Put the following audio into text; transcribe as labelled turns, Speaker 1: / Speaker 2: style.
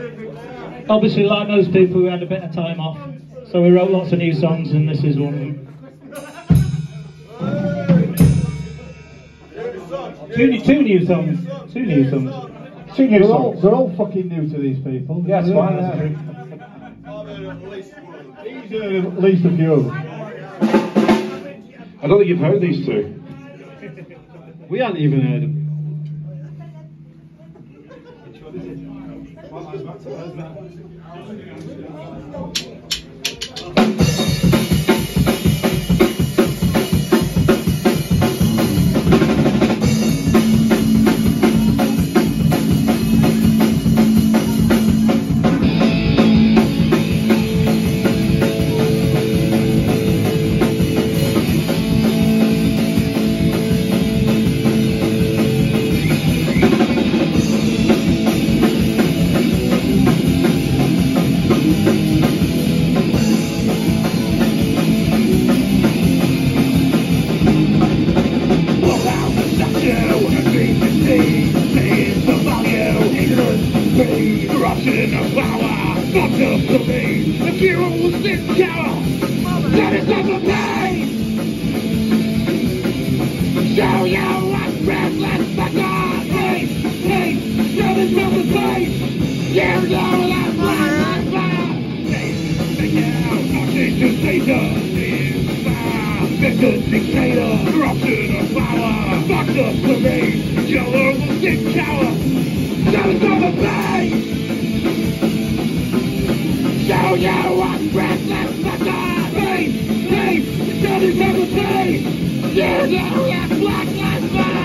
Speaker 1: Obviously, like most people, we had a bit of time off, so we wrote lots of new songs, and this is one of them. Two new songs.
Speaker 2: They're all fucking new to these people.
Speaker 1: Yeah, that's fine. That's true.
Speaker 2: He's at least a few of them.
Speaker 3: I don't think you've heard these two.
Speaker 2: We hadn't even heard them.
Speaker 4: Corruption of power, fucked up to me. The hero will sit cower. That is not the pain. Show you what's restless fucker. Hey, show this from the face. You know that's right, fire. Take out, nothing to say to fire. Mr. Dictator, corruption of power, fucked up to me. Killer will sit cower. Show this from the face. Show you what's restless fucker. Hey, show this from the face. You know that's Black Lives Matter.